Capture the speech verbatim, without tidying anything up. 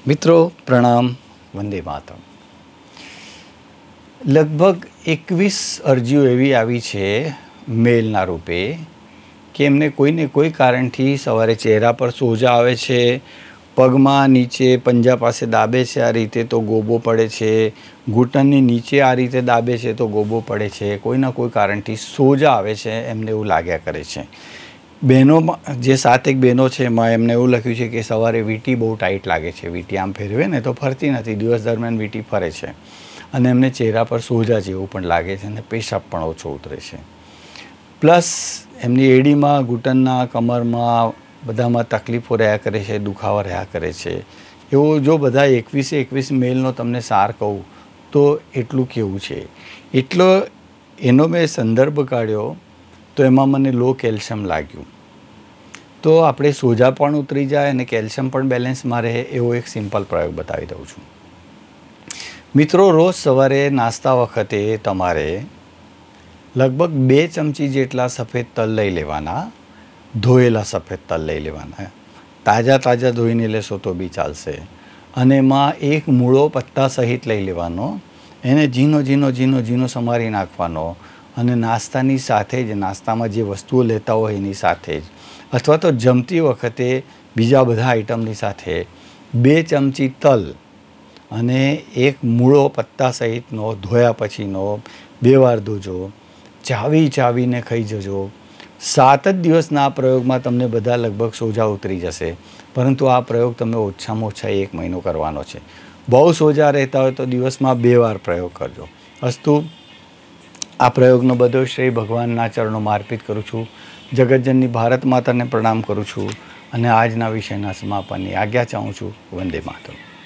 મિત્રો પ્રણામ, વંદે માતરમ। લગભગ એકવીસ અરજીઓ એવી આવી છે મેલના રૂપે કે એમને કોઈને કોઈ કારણથી સવારે ચહેરા પર સોજા આવે છે, પગમાં નીચે પંજા પાસે દાબે છે આ રીતે તો ગોબો પડે છે, ઘૂંટણની નીચે આ રીતે દાબે છે તો ગોબો પડે છે, કોઈના કોઈ કારણથી સોજા આવે છે, એમને એવું લાગ્યા કરે છે। બહેનોમાં જે સાત એક બહેનો છે એમાં એમને એવું લખ્યું છે કે સવારે વીંટી બહુ ટાઈટ લાગે છે, વીંટી આમ ફેરવે ને તો ફરતી નથી, દિવસ દરમિયાન વીંટી ફરે છે અને એમને ચહેરા પર સોજા જેવું પણ લાગે છે અને પેશાબ પણ ઓછો ઉતરે છે। પ્લસ એમની એડીમાં, ઘૂંટણના, કમરમાં બધામાં તકલીફો રહ્યા કરે છે, દુખાવા રહ્યા કરે છે। એવો જો બધા એકવીસે એકવીસ મેલનો તમને સાર કહું તો એટલું કેવું છે। એટલો એનો મેં સંદર્ભ કાઢ્યો તો એમાં મને લો કેલ્શિયમ લાગ્યું, તો આપણે સોજા પણ ઉતરી જાય અને કેલ્શિયમ પણ બેલેન્સમાં રહે એવો એક સિમ્પલ પ્રયોગ બતાવી દઉં છું। મિત્રો, રોજ સવારે નાસ્તા વખતે તમારે લગભગ બે ચમચી જેટલા સફેદ તલ લઈ લેવાના, ધોયેલા સફેદ તલ લઈ લેવાના, તાજા તાજા ધોઈને લેશો તો બી ચાલશે, અને એમાં એક મૂળો પત્તા સહિત લઈ લેવાનો, એને ઝીનો ઝીનો ઝીનો ઝીનો સમારી નાખવાનો અને નાસ્તાની સાથે જ, નાસ્તામાં જે વસ્તુઓ લેતા હોય એની સાથે જ, અથવા તો જમતી વખતે બીજા બધા આઈટમની સાથે બે ચમચી તલ અને એક મૂળો પત્તા સહિતનો ધોયા પછીનો બે વાર ધોજો, ચાવી ચાવીને ખાઈ જજો। સાત જ દિવસના આ પ્રયોગમાં તમને બધા લગભગ સોજા ઉતરી જશે, પરંતુ આ પ્રયોગ તમે ઓછામાં ઓછા એક મહિનો કરવાનો છે। બહુ સોજા રહેતા હોય તો દિવસમાં બે વાર પ્રયોગ કરજો। અસ્તુ, આ પ્રયોગનો બધો શ્રેય ભગવાનના ચરણોમાં અર્પિત કરું છું। જગતજનની ભારત માતાને પ્રણામ કરું છું અને આજના વિષયના સમાપનની આજ્ઞા ચાહું છું। વંદે માતરમ।